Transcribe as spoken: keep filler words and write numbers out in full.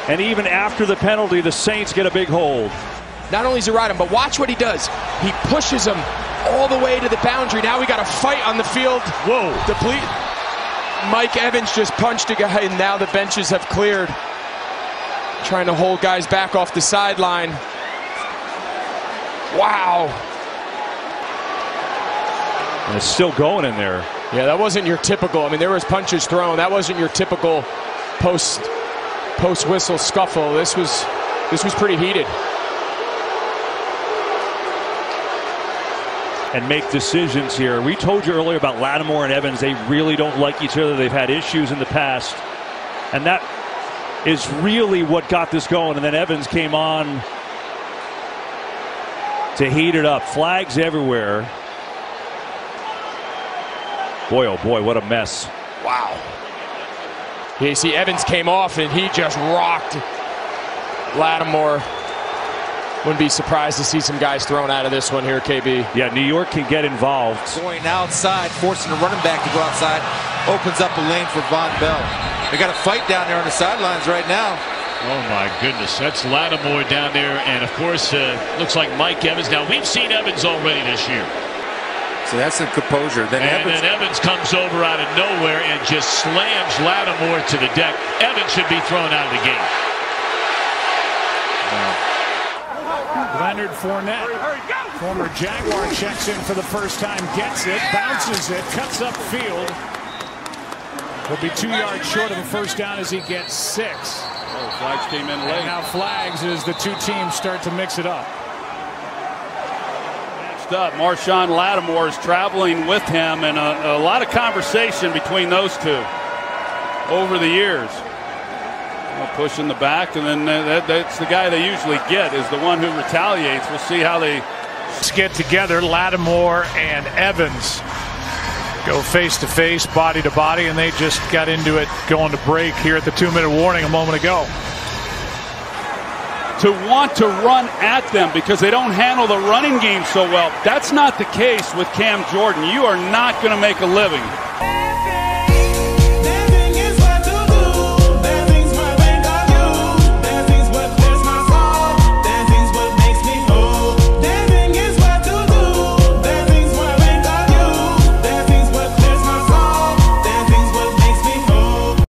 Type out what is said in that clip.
And even after the penalty, the Saints get a big hold. Not only does he ride him, but watch what he does. He pushes him all the way to the boundary. Now we got a fight on the field. Whoa. Deplete. Mike Evans just punched a guy, and now the benches have cleared. Trying to hold guys back off the sideline. Wow. And it's still going in there. Yeah, that wasn't your typical. I mean, there was punches thrown. That wasn't your typical post post whistle scuffle. This was this was pretty heated. And make decisions here. We told you earlier about Lattimore and Evans. They really don't like each other. They've had issues in the past. And that is really what got this going. And then Evans came on to heat it up. Flags everywhere. Boy, oh boy, what a mess. Wow. Yeah, you see Evans came off and he just rocked Lattimore. Wouldn't be surprised to see some guys thrown out of this one here, K B. Yeah, New York can get involved. Going outside, forcing the running back to go outside, opens up a lane for Von Bell. They got a fight down there on the sidelines right now. Oh my goodness, that's Lattimore down there, and of course, uh, looks like Mike Evans. Now we've seen Evans already this year. So that's some composure. Then and Evans, then Evans comes over out of nowhere and just slams Lattimore to the deck. Evans should be thrown out of the game. Wow. Leonard Fournette, former Jaguar, checks in for the first time, gets it, bounces it, cuts up field. Will be two yards short of a first down as he gets six. Oh, flags came in late. And now flags as the two teams start to mix it up. Next up, Marshawn Lattimore is traveling with him, and a, a lot of conversation between those two over the years. Pushing the back, and then that, that's the guy they usually get, is the one who retaliates. We'll see how they get together. Lattimore and Evans go face to face, body to body, and they just got into it going to break here at the two minute warning a moment ago. To want to run at them because they don't handle the running game so well. That's not the case with Cam Jordan. You are not going to make a living